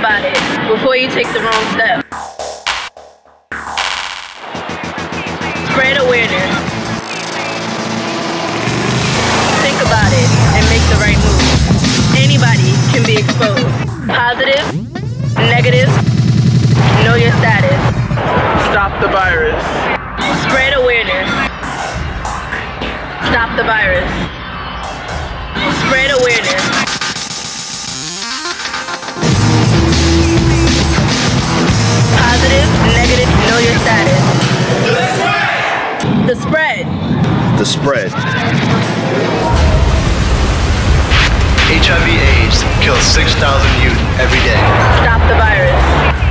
about it before you take the wrong step. Spread awareness. Think about it and make the right move. Anybody can be exposed. Positive, negative, know your status. Stop the virus. Spread awareness. Stop the virus. Spread awareness. Positive, negative, know your status. The spread. The spread. HIV/AIDS kills 6,000 youth every day. Stop the virus.